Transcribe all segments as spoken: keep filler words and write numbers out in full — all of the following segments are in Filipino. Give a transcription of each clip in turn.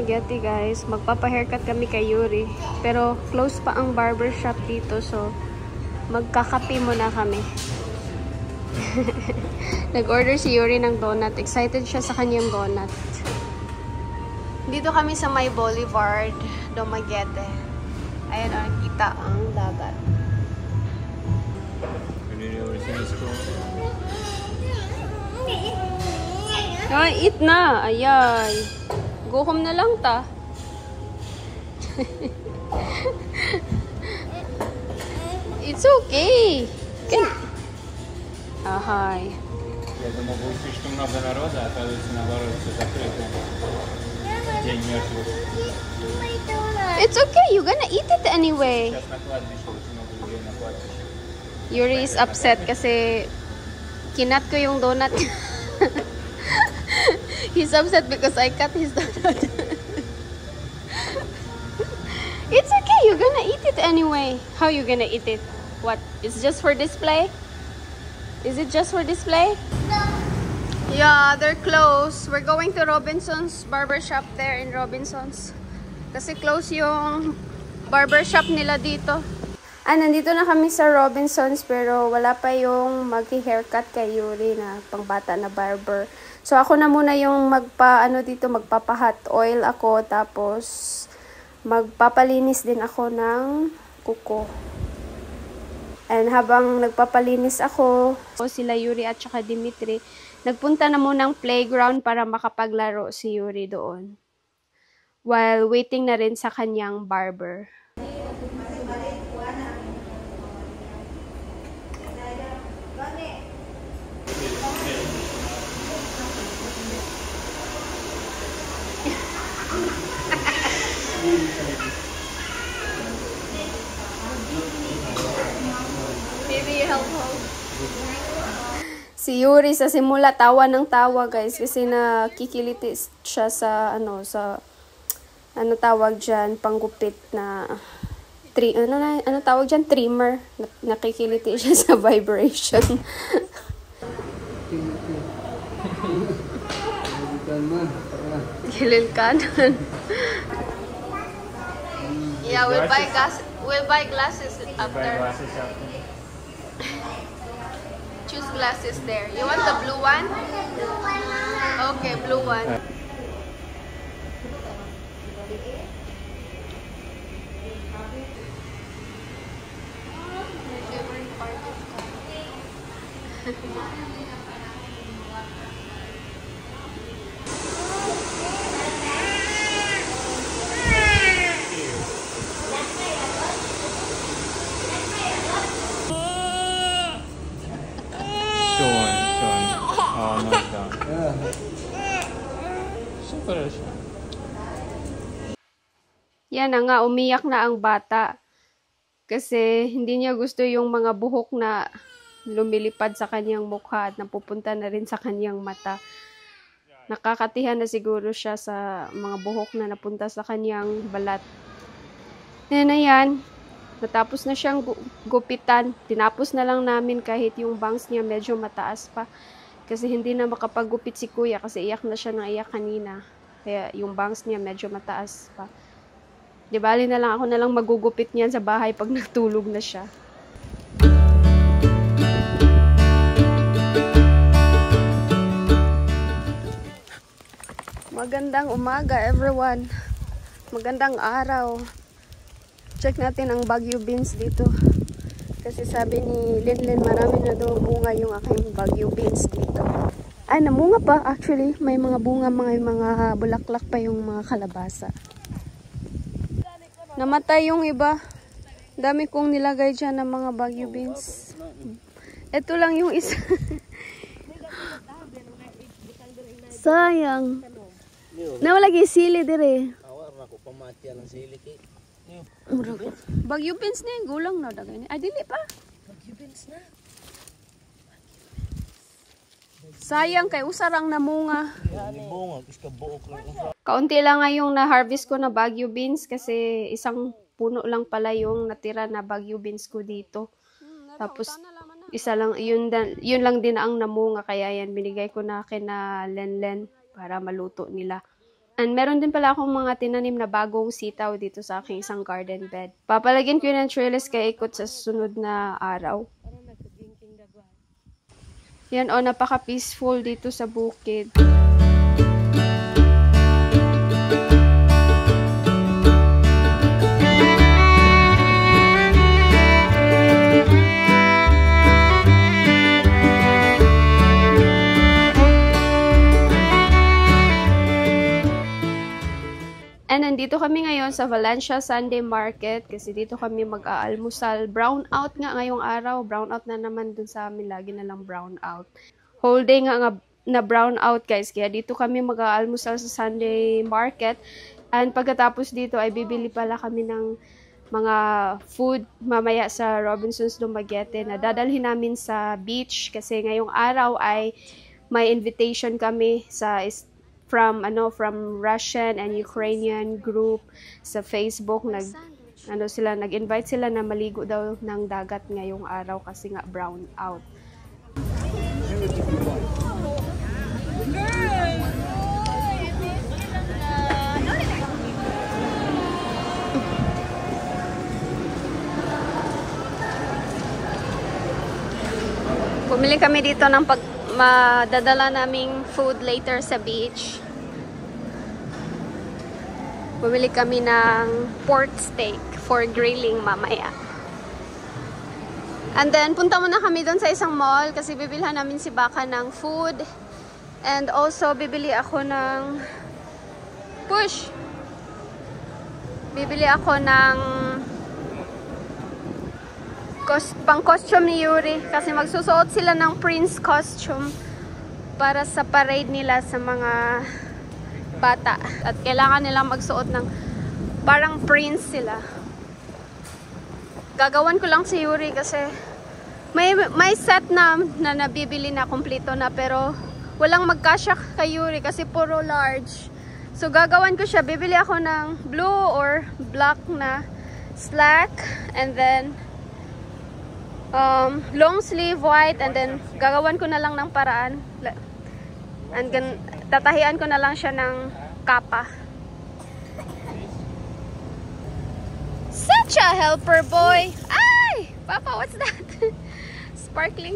Dumaguete guys. Magpapa-haircut kami kay Yuri. Pero close pa ang barbershop dito. So, magkakape muna kami. Nag-order si Yuri ng donut. Excited siya sa kanyang donut. Dito kami sa May Boulevard, Dumaguete. Ayan o, kita ang dagat. Ah, eat na. Ayan. Go home na lang ta. It's okay. Can... Ahaj. Я думаю, будет слишком много народа, оказывается, наоборот, все закрыто. День мертвых. It's okay. You're gonna eat it anyway. Сейчас на кладбище очень много людей на кладбище. Yuri is upset kasi kinat ko yung donut. He's upset because I cut his donut. It's okay. You're gonna eat it anyway. How you gonna eat it? What? It's just for display? Is it just for display? No. Yeah, they're closed. We're going to Robinson's barbershop there in Robinson's. Kasi close yung barbershop nila dito. Ah, nandito na kami sa Robinson's pero wala pa yung mag-haircut kay Yuri na pangbata na barber. So ako na muna yung magpa ano dito, magpapa-hot oil ako tapos magpapalinis din ako ng kuko. And habang nagpapalinis ako, sila Yuri at saka Dimitri, nagpunta na munang playground para makapaglaro si Yuri doon. While waiting na rin sa kanyang barber. Maybe help help. Si Yuri sa simula tawa ng tawa guys kasi nakikiliti siya sa ano sa ano tawag diyan panggupit na tri ano na ano tawag diyan trimmer. Nakikiliti siya sa vibration. Kilil kanan. Yeah, we'll buy gas. We'll buy glasses after. Buy glasses after. Choose glasses there. You want the blue one? Okay, blue one. My favorite part is yan na nga, umiyak na ang bata. Kasi hindi niya gusto yung mga buhok na lumilipad sa kanyang mukha at napupunta na rin sa kanyang mata. Nakakatihan na siguro siya sa mga buhok na napunta sa kanyang balat. Yan na yan. Natapos na siyang gu gupitan. Tinapos na lang namin kahit yung bangs niya medyo mataas pa. Kasi hindi na makapaggupit si kuya kasi iyak na siya ng iyak kanina. Kaya yung bangs niya medyo mataas pa. Di bali na lang ako na lang magugupit niyan sa bahay pag natulog na siya. Magandang umaga everyone. Magandang araw. Check natin ang Baguio beans dito. Kasi sabi ni Linlin marami na daw bunga yung aking Baguio beans dito. Ay, namunga pa actually. May mga bunga, mga, mga bulaklak pa yung mga kalabasa. Namatay yung iba. Dami kong nilagay dyan ng mga Baguio beans. Ito lang yung isa. Sayang. Nawalagi sili dire. Baguio beans na yung gulang na. Ay, dili pa. Baguio beans na. Sayang kay usarang namunga. Kaunti lang nga yung na-harvest ko na Baguio beans kasi isang puno lang pala yung natira na Baguio beans ko dito. Tapos isa lang yun, yun lang din ang namunga kaya yan binigay ko na kina Lenlen para maluto nila. And meron din pala akong mga tinanim na bagong sitaw dito sa aking isang garden bed. Papalagyan ko yun ng trellis kaya ikot sa sunod na araw. Yan o, napaka-peaceful dito sa bukid. And nandito kami ngayon sa Valencia Sunday Market kasi dito kami mag-aalmusal. Brown out nga ngayong araw. Brown out na naman dun sa amin. Lagi na lang brown out. Whole day nga, nga na brown out guys. Kaya dito kami mag-aalmusal sa Sunday Market. And pagkatapos dito ay bibili pala kami ng mga food mamaya sa Robinsons Dumaguete na dadalhin namin sa beach. Kasi ngayong araw ay may invitation kami sa from ano from Russian and Ukrainian group sa Facebook. Nag ano sila nag-invite sila na maligo daw ng dagat ngayong araw kasi nga brown out. Bumili kami dito ng pag madadala naming food later sa beach. Bumili kami ng pork steak for grilling mamaya. And then, punta muna kami doon sa isang mall kasi bibilhan namin si Baka ng food. And also, bibili ako ng push. Bibili ako ng Cost, pang costume ni Yuri kasi magsusuot sila ng prince costume para sa parade nila sa mga bata at kailangan nilang magsuot ng parang prince sila. Gagawan ko lang si Yuri kasi may, may set na na nabibili na kompleto na pero walang magkasya kay Yuri kasi puro large. So gagawan ko siya, bibili ako ng blue or black na slack and then Um, long sleeve white and then gagawan ko na lang ng paraan and then tatahian ko na lang siya ng kapa. Such a helper boy! Ay! Papa, what's that? Sparkling.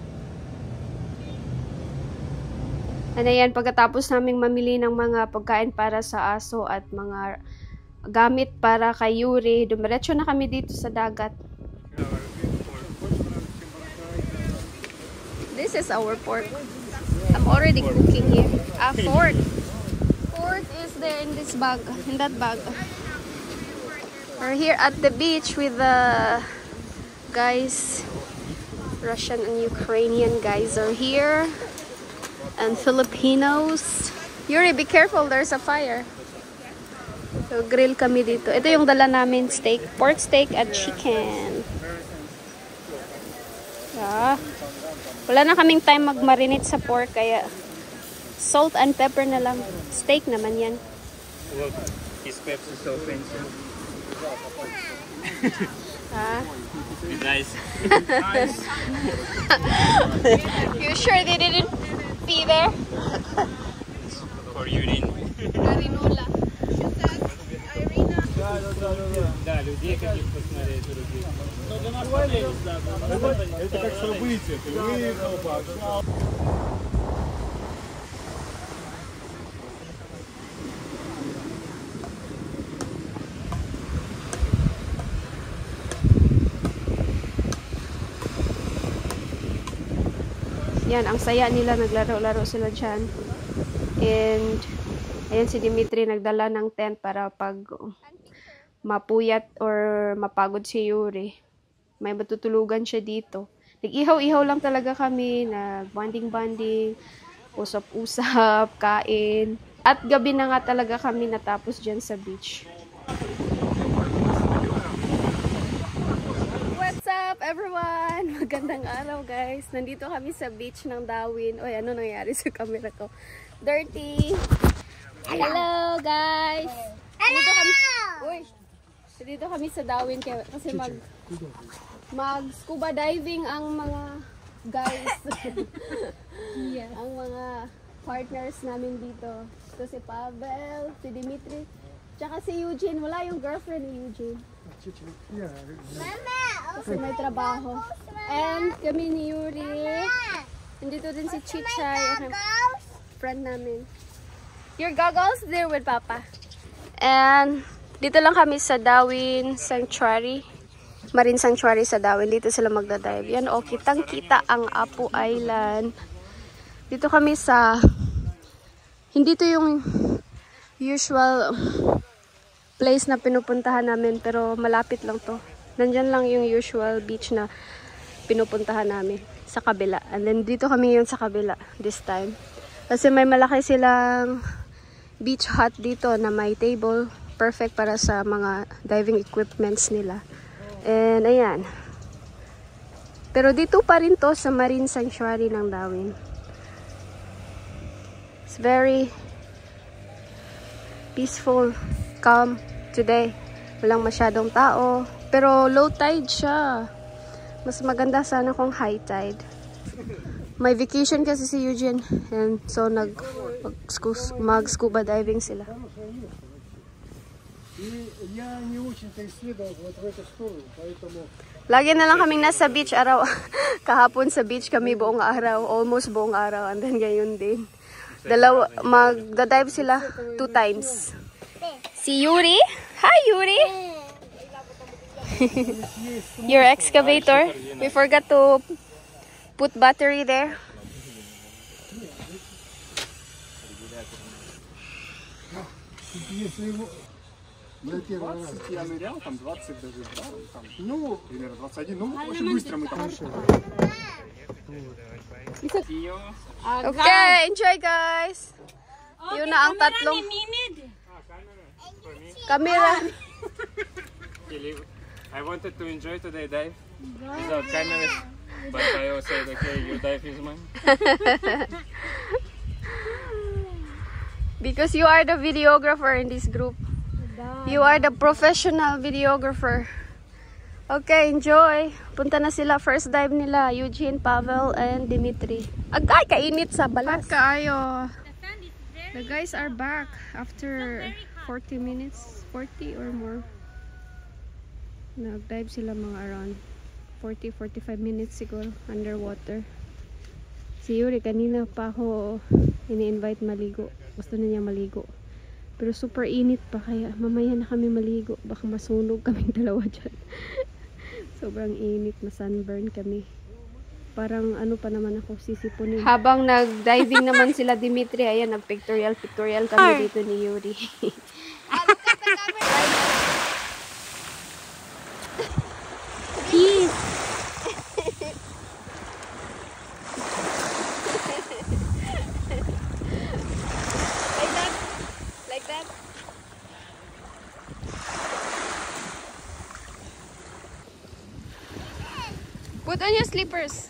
And ayan, pagkatapos naming mamili ng mga pagkain para sa aso at mga gamit para kay Yuri, dumiretso na kami dito sa dagat. This is our pork. I'm already cooking here. Ah, fork. Fork is there in this bag, in that bag. We're here at the beach with the guys. Russian and Ukrainian guys are here. And Filipinos. Yuri, be careful. There's a fire. So, grill kami dito. Ito yung dala namin steak. Pork steak at chicken. Yeah. Wala na kaming time mag-marinate sa pork, kaya salt and pepper na lang. Steak naman yan. Look, his peps is so fancy. Ha? Nice. You sure they didn't pee there? For urine. Karinola. Да, людей каких посмотреть других. Это как событие, ты выехал, пообщался. Yan, ang saya nila, naglaro-laro sila dyan. And ayan si Dimitri nagdala ng tent para pag mapuyat or mapagod si Yuri, may matutulugan siya dito. Nag-ihaw-ihaw lang talaga kami, nag-banding-banding, usap-usap, kain. At gabi na nga talaga kami natapos dyan sa beach. What's up everyone? Magandang araw guys. Nandito kami sa beach ng Darwin. Oy, ano nangyari sa camera ko? Dirty! Hello guys! Dito kami, uy, dito kami sa Darwin kasi mag mag scuba diving ang mga guys. Yeah. Ang mga partners namin dito. Ito si Pavel, si Dimitri. Tsaka si Eugene. Wala yung girlfriend ni Eugene. Kasi may trabaho. And kami ni Yuri. Nandito din si Chichay. Ang friend namin. Your goggles? There with Papa. And dito lang kami sa Darwin Sanctuary. Marine Sanctuary sa Darwin. Dito sila magdadive. Yan o, kitang kita ang Apu Island. Dito kami sa... Hindi to yung usual place na pinupuntahan namin. Pero malapit lang to. Nandyan lang yung usual beach na pinupuntahan namin. Sa kabila. And then dito kami yung sa kabila this time. Kasi may malaki silang beach hut dito na may table. Perfect para sa mga diving equipments nila. And ayan. Pero dito pa rin to sa Marine Sanctuary ng Darwin. It's very peaceful, calm today. Walang masyadong tao. Pero low tide siya. Mas maganda sana kung high tide. May vacation kasi si Eugene. And so nag mag scuba diving sila. Lagi na lang kaming nasa beach araw. Kahapon sa beach kami buong araw. Almost buong araw. And then gayon din. Dalawa, magda-dive sila two times. Si Yuri. Hi Yuri! Your excavator. We forgot to put battery there. Мы первый раз. Я нырял, там двадцать даже, да, там, ну, примерно двадцать один, ну, очень быстро мы там ушли. Okay, enjoy guys. Yun na ang tatlong camera. I wanted to enjoy today dive without cameras, but I also said, okay, your dive is mine. Because you are the videographer in this group. You are the professional videographer. Okay, enjoy. Punta na sila. First dive nila. Eugene, Pavel, and Dimitri. Agay, kainit sa balas. Kaayo. The guys are back after forty minutes. forty or more. Nag-dive sila mga around forty to forty-five minutes siguro underwater. Si Yuri, kanina pa ako ini-invite maligo. Gusto na niya maligo. Pero super init pa kaya mamaya na kami maligo. Baka masunog kaming dalawa dyan. Sobrang init, masunburn kami. Parang ano pa naman ako sisipunin. Habang nag-diving naman sila Dimitri, ayan, nag-pictorial, pictorial kami dito ni Yuri. Peace! Like that? Like that? Put on your slippers.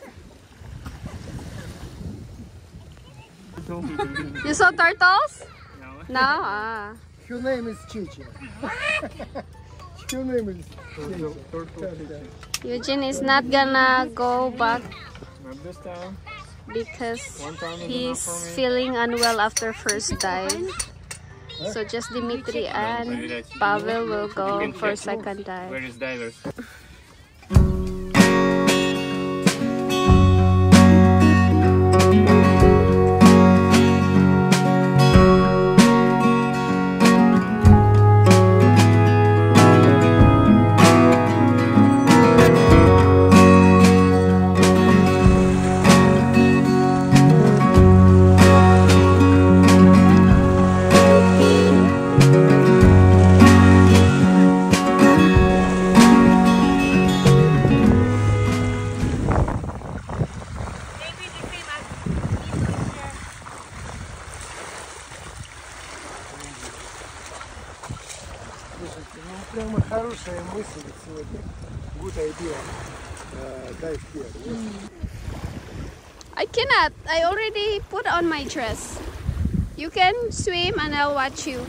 You saw turtles? No. No? Ah. Your name is Chichi. Your name is Chichi. Eugene is not gonna go back Not this time. because One time is he's enough for me. feeling unwell after first dive. So just Dimitri and Pavel will You go can for check second dive. Where is divers? Прямо хорошая мысль сегодня. Good idea. Uh, dive here. Yes. I cannot. I already put on my dress. You can swim and I'll watch you.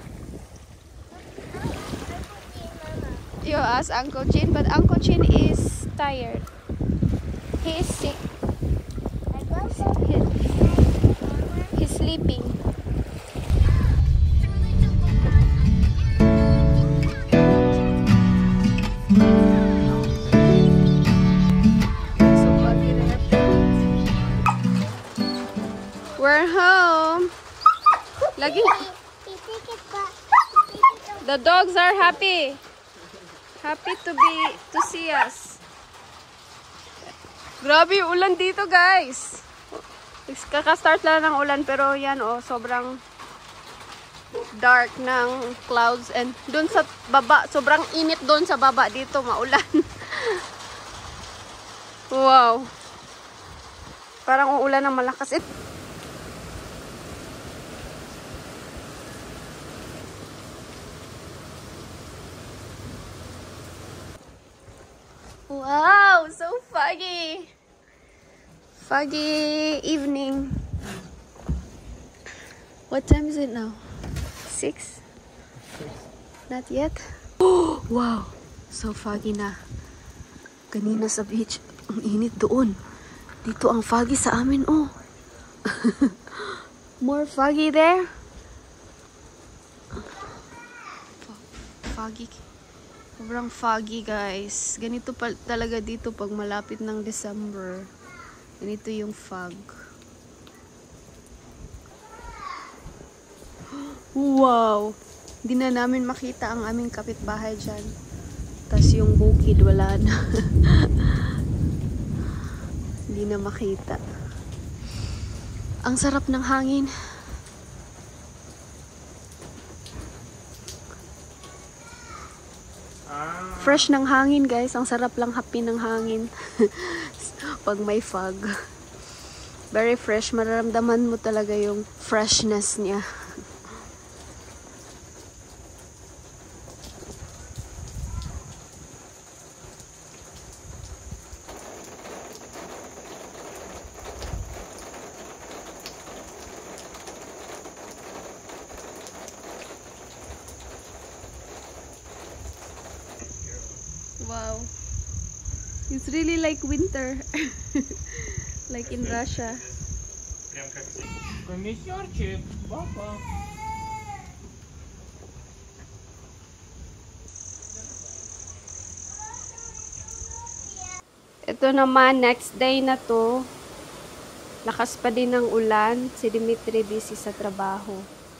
You ask Uncle Chin, but Uncle Chin is tired. He is sick. He, he's sleeping. We're home. Lagi. The dogs are happy. Happy to be to see us. Grabe yung ulan dito, guys. Kaka-start lang ng ulan pero yan oh, sobrang dark ng clouds and doon sa baba, sobrang init doon sa baba, dito maulan. Wow. Parang uulan ng malakas. It Wow, so foggy. Foggy evening. What time is it now? Six? Not yet? Oh, wow, so foggy na. Kanina sa beach, ang init doon. Dito ang foggy sa amin, oh. More foggy there. Foggy. Sobrang foggy, guys. Ganito pa talaga dito pag malapit ng December. Ganito yung fog. Wow! Hindi na namin makita ang aming kapitbahay dyan. Tapos yung bukid, wala na. Hindi na makita. Ang sarap ng hangin. Fresh ng hangin, guys. Ang sarap lang hapin ng hangin. Pag may fog. Very fresh. Mararamdaman mo talaga yung freshness niya. Wow. It's really like winter. Like in Russia. Комиссарчик, папа. Ito naman, next day na to. Lakas pa din ng ulan. Si Dimitri busy sa trabaho.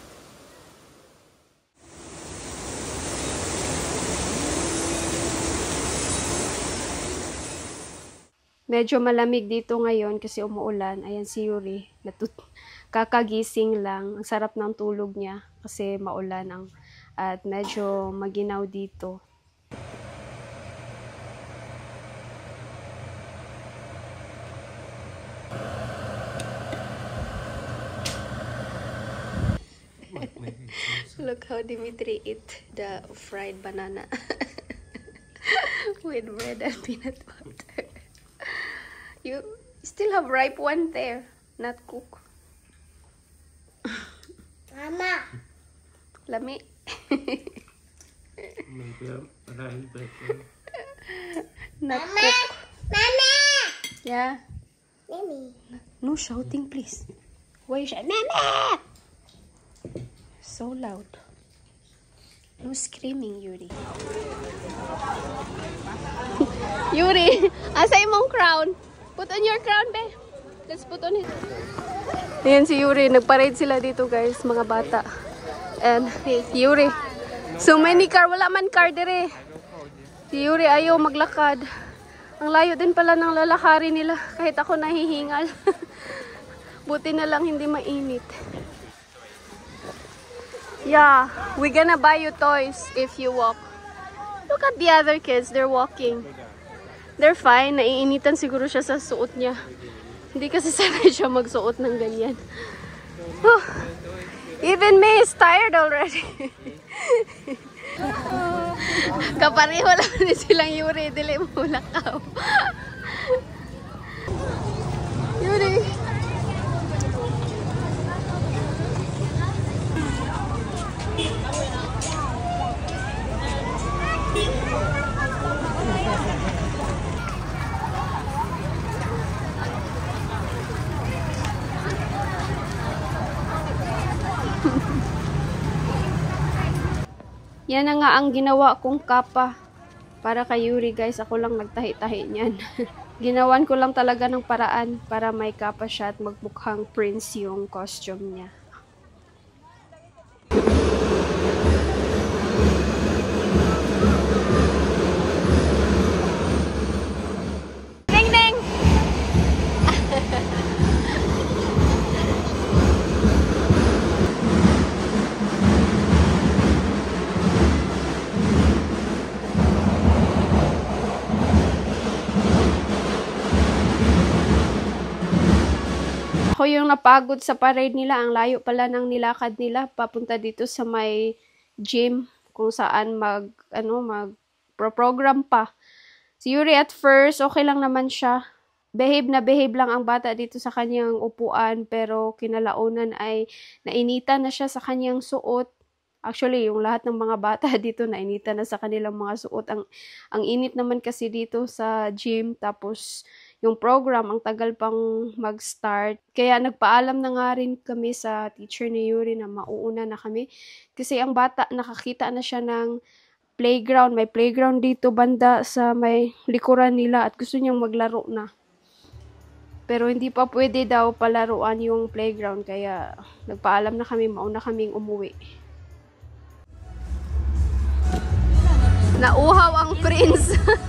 Medyo malamig dito ngayon kasi umuulan. Ayan si Yuri. Natut kakagising lang. Ang sarap ng tulog niya kasi maulan ang at medyo maginaw dito. Look how Dimitri eat the fried banana with bread and peanut butter. You still have ripe one there, not cook. Mama. Lami. Not Mama. cook. Mama. Yeah. Mimi. No shouting, please. Why you shout? Mama! So loud. No screaming, Yuri. Yuri, asa imong crown? Put on your crown, be. Let's put on it. Ayan si Yuri. Nagparade sila dito, guys. Mga bata. And hey, Yuri. So many car. Wala man car dire. Si Yuri ayaw maglakad. Ang layo din pala ng lalakari nila. Kahit ako nahihingal. Buti na lang hindi mainit. Yeah. We're gonna buy you toys if you walk. Look at the other kids. They're walking. They're fine. Naiinitan siguro siya sa suot niya. Hindi kasi sanay siya magsuot ng ganyan. Oh, even me is tired already. Kapareho lang ni silang Yuri. Dili mo lakaw. Yuri. Yan na nga ang ginawa kong kapa para kay Yuri, guys. Ako lang nagtahi-tahi niyan. Ginawan ko lang talaga ng paraan para may kapa siya at magmukhang prince yung costume niya. Ding ding! Ako yung napagod sa parade nila. Ang layo pala ng nilakad nila papunta dito sa may gym kung saan mag ano mag pro-program pa. Si Yuri at first okay lang naman siya. Behave na behave lang ang bata dito sa kanyang upuan, pero kinalaunan ay nainitan na siya sa kanyang suot. Actually, yung lahat ng mga bata dito nainitan na sa kanilang mga suot. Ang ang init naman kasi dito sa gym, tapos yung program, ang tagal pang mag-start. Kaya nagpaalam na nga rin kami sa teacher ni Yuri na mauuna na kami. Kasi ang bata, nakakita na siya ng playground. May playground dito banda sa may likuran nila at gusto niyang maglaro na. Pero hindi pa pwede daw palaruan yung playground. Kaya nagpaalam na kami, mauna kaming umuwi. Nauhaw ang prince.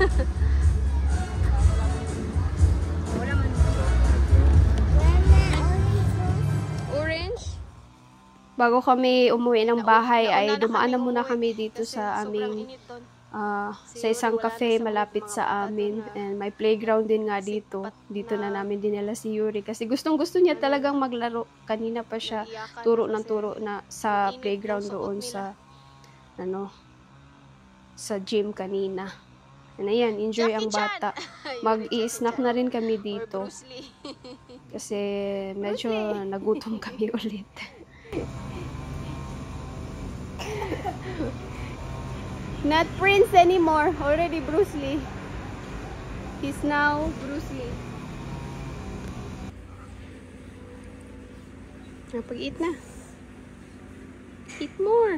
Bago kami umuwi ng bahay ay dumaan na muna kami dito sa aming uh, sa isang cafe malapit sa amin, and may playground din nga dito. Dito na namin dinala si Yuri kasi gustong gusto niya talagang maglaro. Kanina pa siya turo ng turo na sa playground doon sa ano sa gym kanina. And ayan, enjoy ang bata. Mag-i-snack na rin kami dito kasi medyo nagutom kami ulit. Not Prince anymore. Already Bruce Lee. He's now Bruce Lee. Napag-eat na. Eat more.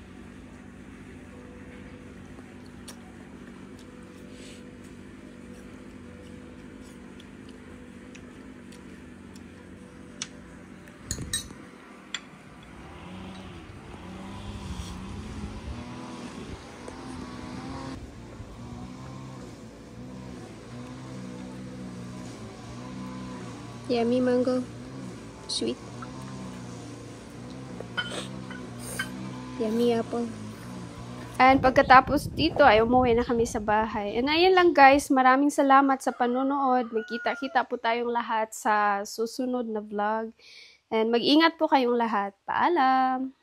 Yummy mango. Sweet. Yummy apple. And pagkatapos dito ay umuwi na kami sa bahay. And ayan lang guys, maraming salamat sa panonood. Magkita-kita po tayong lahat sa susunod na vlog. And mag-ingat po kayong lahat. Paalam!